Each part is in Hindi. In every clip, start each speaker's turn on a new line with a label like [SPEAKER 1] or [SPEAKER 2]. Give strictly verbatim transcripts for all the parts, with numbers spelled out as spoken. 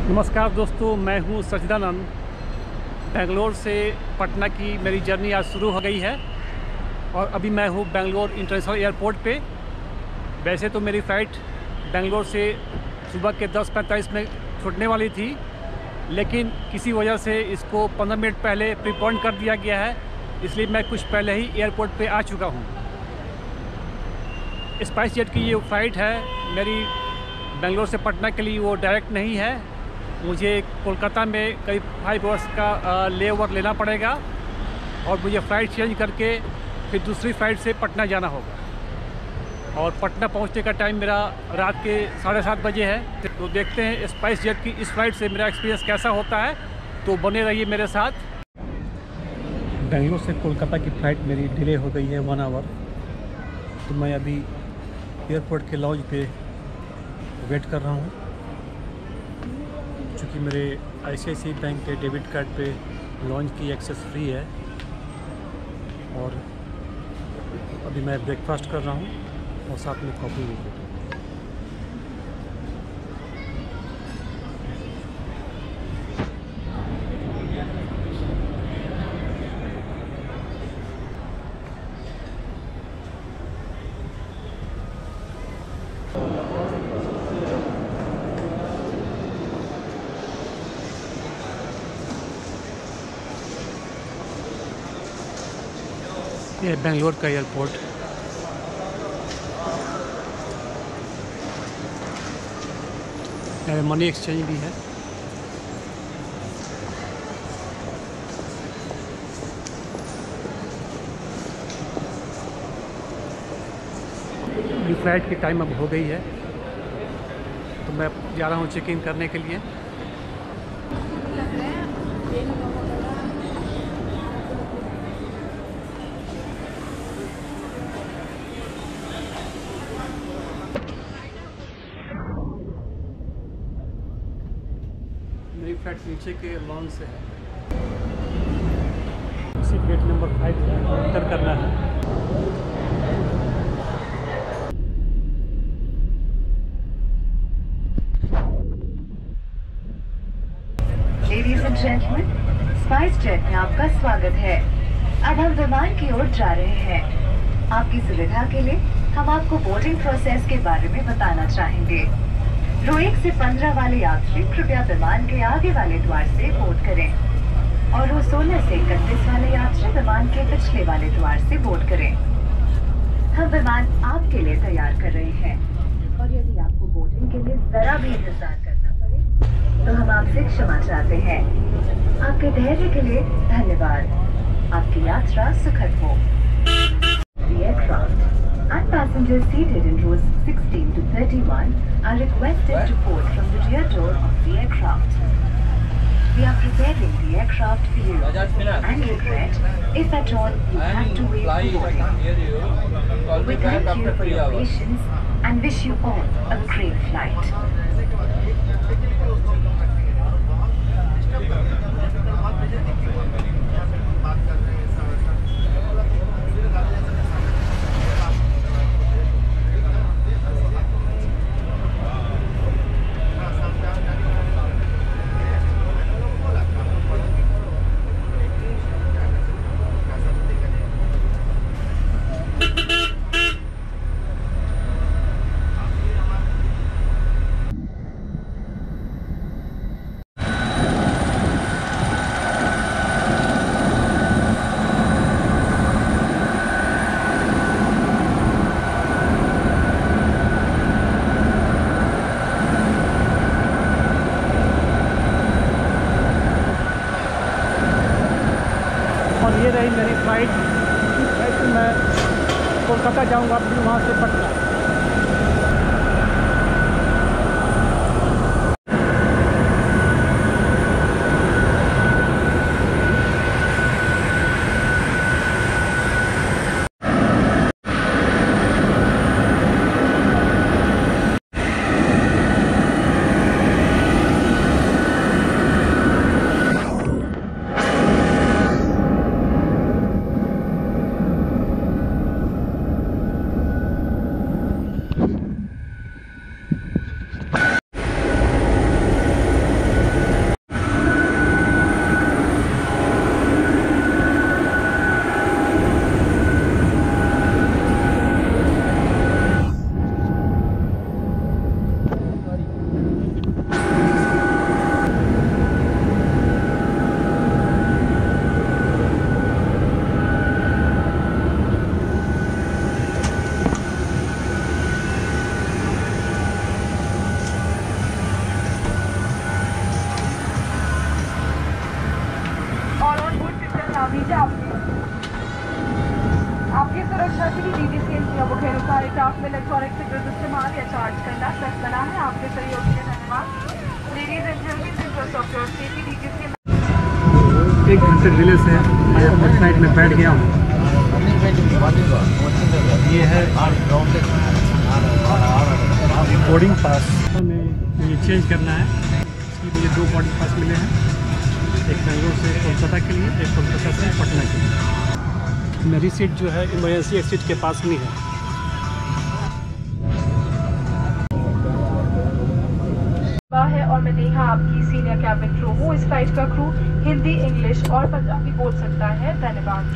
[SPEAKER 1] नमस्कार दोस्तों, मैं हूं सचिदानंद। बेंगलोर से पटना की मेरी जर्नी आज शुरू हो गई है और अभी मैं हूं बेंगलोर इंटरनेशनल एयरपोर्ट पे। वैसे तो मेरी फ़्लाइट बेंगलोर से सुबह के दस पैंतालीस में छूटने वाली थी, लेकिन किसी वजह से इसको पंद्रह मिनट पहले प्रीपोन कर दिया गया है, इसलिए मैं कुछ पहले ही एयरपोर्ट पे आ चुका हूँ। स्पाइस जेट की ये फ़्लाइट है मेरी बेंगलोर से पटना के लिए, वो डायरेक्ट नहीं है। मुझे कोलकाता में करीब फाइव आवर्स का ले ओवर लेना पड़ेगा और मुझे फ़्लाइट चेंज करके फिर दूसरी फ़्लाइट से पटना जाना होगा। और पटना पहुंचने का टाइम मेरा रात के साढ़े सात बजे है। तो देखते हैं स्पाइस जेट की इस फ़्लाइट से मेरा एक्सपीरियंस कैसा होता है, तो बने रहिए मेरे साथ। बेंगलोर से कोलकाता की फ़्लाइट मेरी डिले हो गई है वन आवर, तो मैं अभी एयरपोर्ट के लॉन्ज पे वेट कर रहा हूँ। चूँकि मेरे I C I C I bank के डेबिट कार्ड पे लॉन्च की एक्सेस फ्री है और अभी मैं ब्रेकफास्ट कर रहा हूँ और साथ में कॉफ़ी भी पी। ये बेंगलोर का एयरपोर्ट। यहाँ मनी एक्सचेंज भी है। मेरी फ्लाइट की टाइम अब हो गई है, तो मैं जा रहा हूँ चेक इन करने के लिए। मेरी फ्लाइट नीचे के लॉन से है, उसी गेट नंबर फाइव एंटर करना है।
[SPEAKER 2] Ladies and gentleman, SpiceJet में आपका स्वागत है। अब हम विमान की ओर जा रहे हैं। आपकी सुविधा के लिए हम आपको बोर्डिंग प्रोसेस के बारे में बताना चाहेंगे। रो एक से पंद्रह वाले यात्री कृपया विमान के आगे वाले द्वार से बोर्ड करें और रो सोलह से इकतीस वाले यात्री विमान के पिछले वाले द्वार से बोर्ड करें। हम विमान आपके लिए तैयार कर रहे हैं और यदि आपको बोर्डिंग के लिए जरा भी इंतजार करना पड़े तो हम आपसे क्षमा चाहते हैं। आपके धैर्य के लिए धन्यवाद। आपकी यात्रा सुखद हो। The aircraft and passengers seated in rows sixteen to thirty-one are requested to board from the rear door of the aircraft. We are preparing the aircraft for you and regret if at all you have to wait for boarding. We thank you for your patience and wish you all a great flight.
[SPEAKER 1] और ये रही मेरी फ़्लाइट। इस फ्लाइट से मैं कोलकाता जाऊंगा, फिर वहाँ से पटना।
[SPEAKER 3] लीजिए आपकी आपकी सुरक्षा के लिए डीजीसी नियमों के अनुसार स्टाफ में इलेक्ट्रॉनिक सिगरेट इस्तेमाल या चार्ज करना सख्त मना है। आपके सहयोग के लिए धन्यवाद। Ladies and gentleman, interest of your safety DGC.
[SPEAKER 1] एक घंटे डिले से मैं अपने फ्लाइट में बैठ गया हूँ। ये है बोर्डिंग पास, हमें ये चेंज करना है। इसलिए मुझे दो बोर्डिंग पास मिले हैं, एक बेंगलोर से कोलकाता के लिए, एक कोलकाता से पटना के लिए। मेरी सीट जो है इमरजेंसी एक्सिट के पास में है।
[SPEAKER 3] है और मैं नेहा आपकी सीनियर कैबिन क्रू हूँ। इस फ्लाइट का क्रू हिंदी, इंग्लिश और पंजाबी बोल सकता है। धन्यवाद।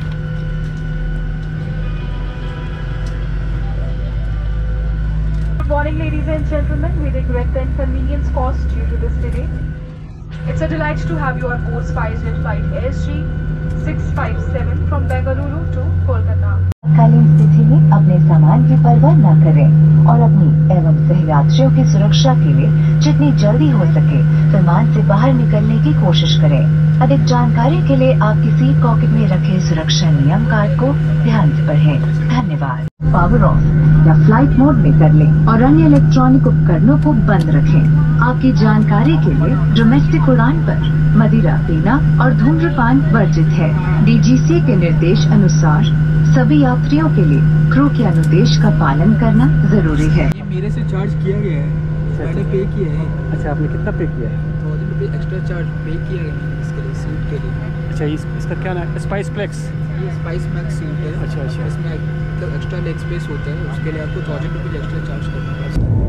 [SPEAKER 3] Good morning, ladies and gentlemen. We regret the inconvenience caused due to this delay. It's a delight to have you on board SpiceJet flight S G six five seven from Bengaluru to Kolkata.
[SPEAKER 2] कालीन स्थिति में अपने सामान की परवाह न करें और अपनी एवं सहयात्रियों की सुरक्षा के लिए जितनी जल्दी हो सके विमान से बाहर निकलने की कोशिश करें। अधिक जानकारी के लिए आपकी सीट पॉकेट में रखे सुरक्षा नियम कार्ड को ध्यान से पढ़ें। धन्यवाद। पावर ऑफ या फ्लाइट मोड में कर लें और अन्य इलेक्ट्रॉनिक उपकरणों को बंद रखें। आपकी जानकारी के लिए डोमेस्टिक उड़ान पर मदिरा पीना और धूम्रपान वर्जित है। डीजीसी के निर्देश अनुसार सभी यात्रियों के लिए क्रू के अनुदेश का पालन करना जरूरी है।
[SPEAKER 4] ये मेरे से चार्ज किया गया है, मैंने पे किया है।
[SPEAKER 1] अच्छा, आपने कितना पे किया है?
[SPEAKER 4] थाउजेंड रुपये एक्स्ट्रा चार्ज पे किया है मैंने इसके लिए, सीट के लिए।
[SPEAKER 1] अच्छा, इस, इसका क्या नाम है? SpiceFlex.
[SPEAKER 4] ये स्पाइस मैक्स सीट है।
[SPEAKER 1] अच्छा अच्छा।
[SPEAKER 4] इसमें मतलब एक्स्ट्रा लेग स्पेस होता है, उसके लिए आपको थाउजेंड रुपीज़ एक्स्ट्रा चार्ज करना पड़ता है।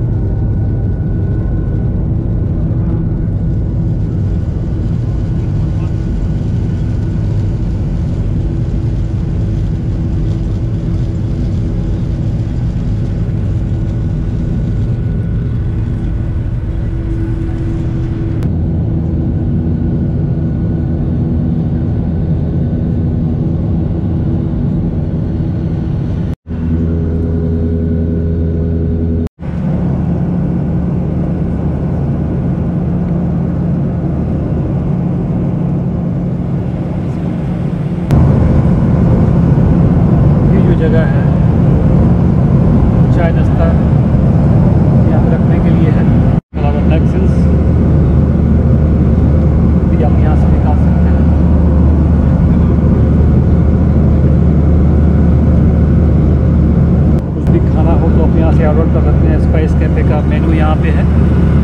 [SPEAKER 1] जगह है चाय नाश्ता यहाँ रखने के लिए है। अलावा टैक्सीज भी आप यहाँ से निकाल सकते हैं। कुछ भी खाना हो तो आप यहाँ से ऑर्डर कर सकते हैं। स्पाइस कैफे का मेनू यहाँ पे है।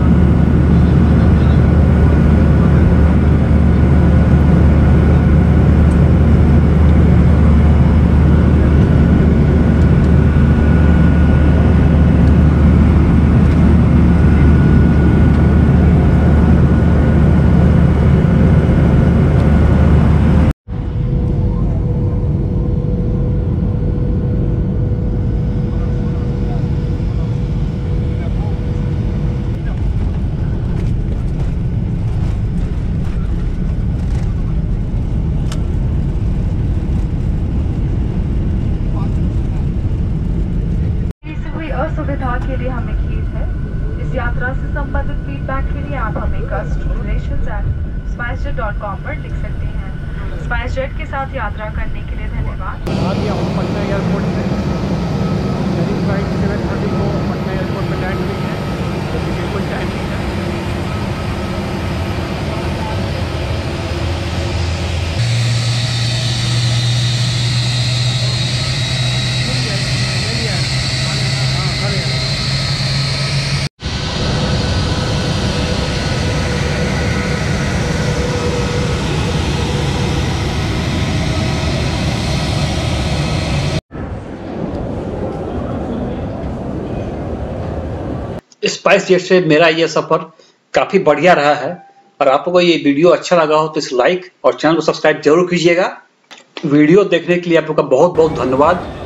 [SPEAKER 3] असुविधा के लिए हमें खेद है। इस यात्रा से संबंधित फीडबैक के लिए आप हमें cust relations at SpiceJet dot com पर लिख सकते हैं। स्पाइसजेट के साथ यात्रा करने के लिए धन्यवाद।
[SPEAKER 1] आ गया हूँ पटना एयरपोर्ट से। मेरी फ्लाइट सेवन थर्टी को पटना एयरपोर्ट पर लैंड हुई है, जो कि बिल्कुल टाइमिंग है। स्पाइस जेट से मेरा ये सफ़र काफ़ी बढ़िया रहा है। और आपको ये वीडियो अच्छा लगा हो तो इस लाइक और चैनल को सब्सक्राइब जरूर कीजिएगा। वीडियो देखने के लिए आप लोग का बहुत बहुत धन्यवाद।